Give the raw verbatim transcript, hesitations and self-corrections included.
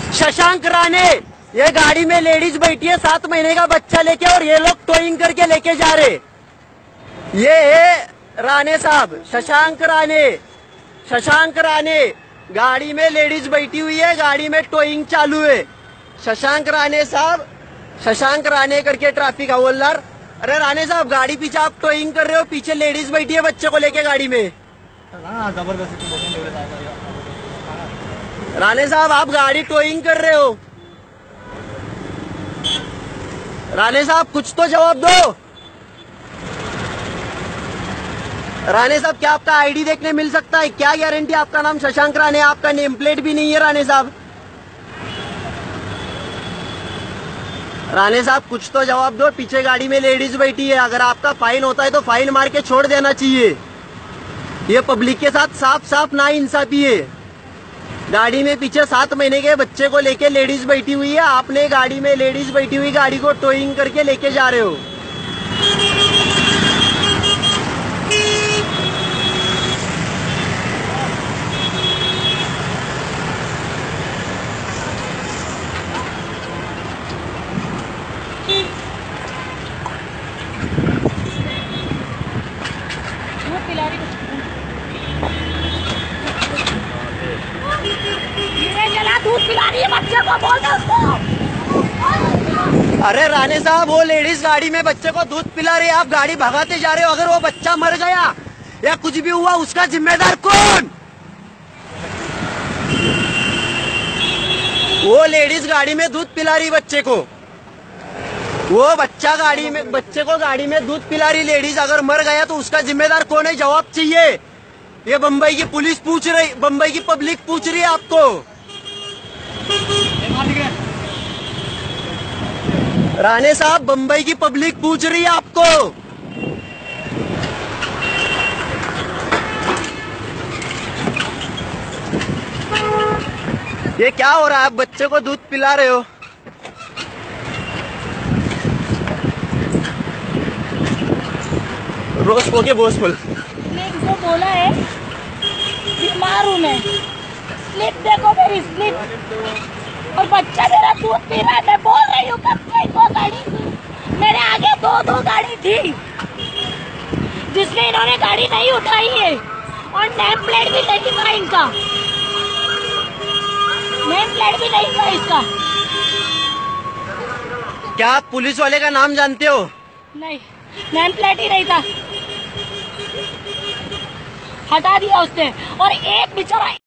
शशांक राणे, ये गाड़ी में लेडीज बैठी है सात महीने का बच्चा लेके, और ये लोग टोइंग करके लेके जा रहे। ये है राणे साहब, शशांक राणे। शशांक राणे, गाड़ी में लेडीज बैठी हुई है, गाड़ी में टोइंग चालू है। शशांक राणे साहब, शशांक राणे करके ट्रैफिक हवलदार। अरे राणे साहब, गाड़ी पीछे आप टोइंग कर रहे हो, पीछे लेडीज बैठी है बच्चे को लेके गाड़ी में। राणे साहब, आप गाड़ी टोइंग कर रहे हो। राणे साहब, कुछ तो जवाब दो। राणे साहब, क्या आपका आईडी देखने मिल सकता है? क्या गारंटी आपका नाम शशांक राणे, आपका नेम प्लेट भी नहीं है राणे साहब। राणे साहब, कुछ तो जवाब दो। पीछे गाड़ी में लेडीज बैठी है, अगर आपका फाइन होता है तो फाइन मार के छोड़ देना चाहिए। ये पब्लिक के साथ साफ साफ नाइंसाफी है। गाड़ी में पीछे सात महीने के बच्चे को लेके लेडीज बैठी हुई है, आपने गाड़ी में लेडीज बैठी हुई गाड़ी को टोइंग करके लेके जा रहे हो। दूध पिला रही है बच्चे को, बोल दो उसको। अरे राणे साहब, वो लेडीज गाड़ी में बच्चे को दूध पिला रही है, आप गाड़ी भगाते जा रहे हो। अगर वो बच्चा मर गया या कुछ भी हुआ, उसका जिम्मेदार कौन? वो लेडीज गाड़ी में दूध पिला रही बच्चे को, वो बच्चा गाड़ी में बच्चे को गाड़ी में दूध पिला रही लेडीज, अगर मर गया तो उसका जिम्मेदार कौन है? जवाब चाहिए। ये बम्बई की पुलिस पूछ रही, बम्बई की पब्लिक पूछ रही है आपको। राणे साहब, बम्बई की पब्लिक पूछ रही है आपको। ये क्या हो रहा है? आप बच्चे को दूध पिला रहे हो। रोज को के बोस बोल जो बोला है, बीमार हूँ मैं, स्लिप देखो मेरी स्लिप, और बच्चा मेरा दूध पी रहा है। मैं बोल रही हूँ कब कोई दो गाड़ी, मेरे आगे दो दो गाड़ी थी जिसमें इन्होंने गाड़ी नहीं उठाई है, और नेम प्लेट भी नहीं था इनका, नेम प्लेट भी नहीं था इसका। क्या आप पुलिस वाले का नाम जानते हो? नहीं, नेम प्लेट ही नहीं था, हटा दिया उसने। और एक बेचारा